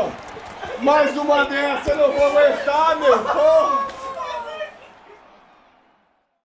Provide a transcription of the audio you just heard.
Mais uma dessa eu não vou aguentar, meu. Porra.